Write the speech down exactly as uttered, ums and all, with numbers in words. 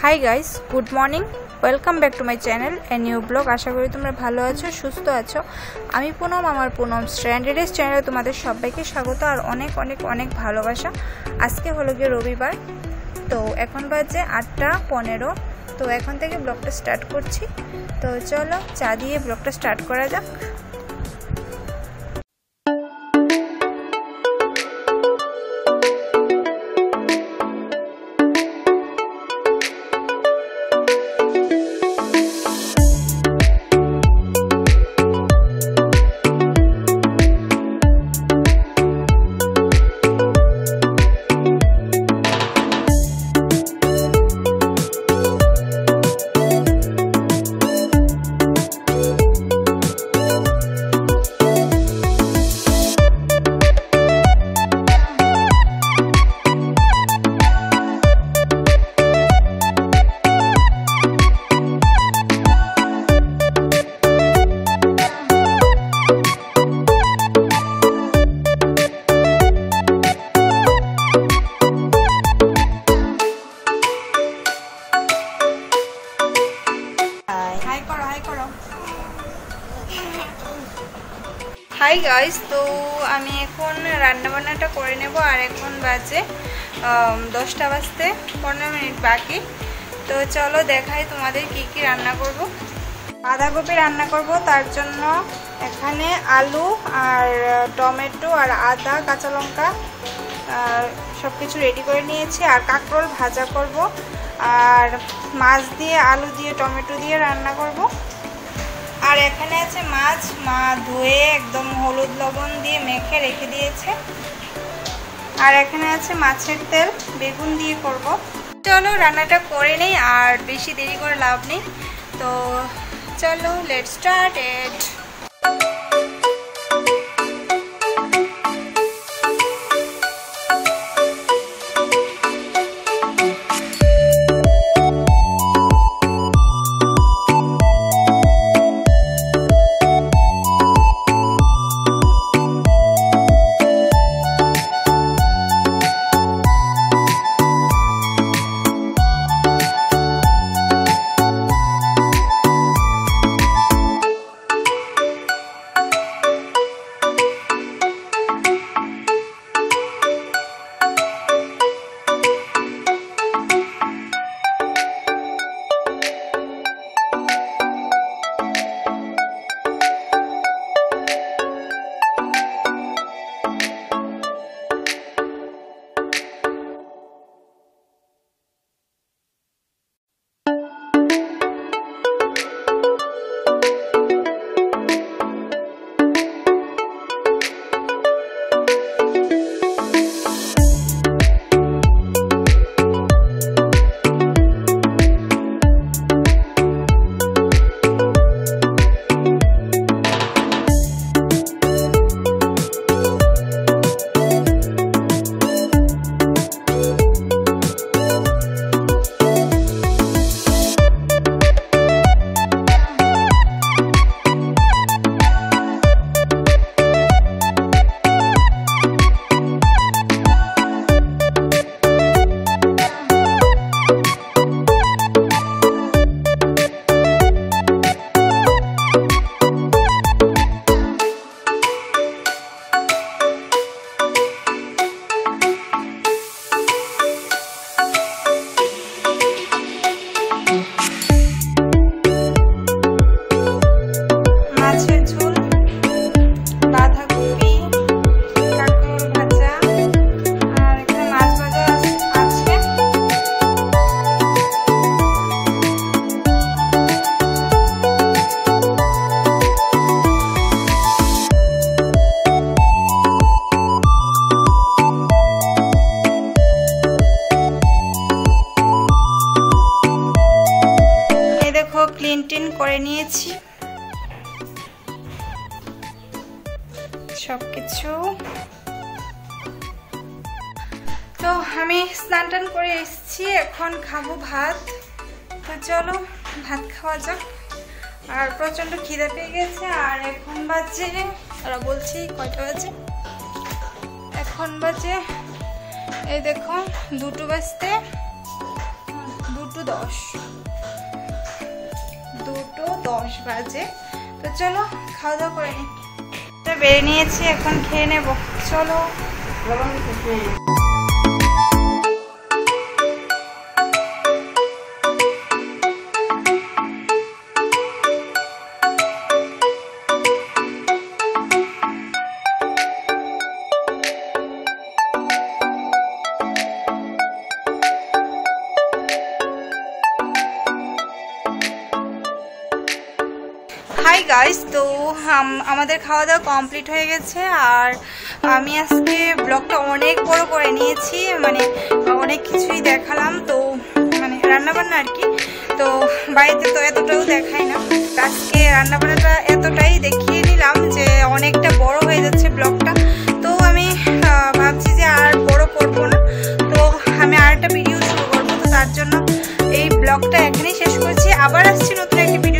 High guys, good morning, welcome back to my channel a new blog. আশা করি তোমরা ভালো আছো, সুস্থ আছো। আমি পুনম, আমার পুনম স্ট্যান্ডার্ডেস চ্যানেলে তোমাদের সবাইকে স্বাগত আর অনেক অনেক অনেক ভালোবাসা। আজকে হলো গিয়ে রবিবার, তো এখন বাজে আটটা পনেরো। তো এখন থেকে ব্লগটা স্টার্ট করছি। তো চলো চা দিয়ে ব্লগটা স্টার্ট করা যাক। হাই গাইস, তো আমি এখন রান্নাবান্নাটা করে নেব আর এখন বাজে দশটা বাজতে পনেরো মিনিট বাকি। তো চলো দেখাই তোমাদের কি কি রান্না করব। বাঁধাকপি রান্না করব, তার জন্য এখানে আলু আর টমেটো আর আদা কাঁচা লঙ্কা সব কিছু রেডি করে নিয়েছি। আর কাঁকরোল ভাজা করব আর মাছ দিয়ে আলু দিয়ে টমেটো দিয়ে রান্না করব। আর এখানে আছে মাছ, মা ধুয়ে একদম হলুদ লবণ দিয়ে মেখে রেখে দিয়েছে। আর এখানে আছে মাছের তেল, বেগুন দিয়ে করব। চলো রান্নাটা করে নেই, আর বেশি দেরি করে লাভ নেই। তো চলো let's start it. Clean tin করে নিয়েছি সবকিছু। তো আমি স্নান টান করে এসেছি, এখন খাবো ভাত। তো চলো ভাত খাওয়া যাক। আর প্রচন্ড খিদে পেয়ে গেছে। আর এখন বাজে, ওরা বলছি কয়টা বাজে, এখন বাজে এই দেখো দুটো বাজতে দুটো দশ দুটো দশ বাজে। তো চলো খাওয়া দাওয়া করে নিই। বেড়ে নিয়েছি, এখন খেয়ে নেব। চলো। হাই গাইস, তো আমাদের খাওয়া দাওয়া কমপ্লিট হয়ে গেছে। আর আমি আজকে ব্লগটা অনেক বড় করে নিয়েছি, মানে অনেক কিছুই দেখালাম। তো মানে রান্নাবান্না আর কি। তো বাড়িতে তো এতটাও দেখাই না, আজকে রান্নাবান্নাটা এতটাই দেখিয়ে নিলাম যে অনেকটা বড় হয়ে যাচ্ছে ব্লগটা। তো আমি ভাবছি যে আর বড় করব না, তো আমি আর একটা ভিডিও শুরু করবো। তো তার জন্য এই ব্লগটা এখানেই শেষ করছি। আবার আসছি নতুন একটি ভিডিও।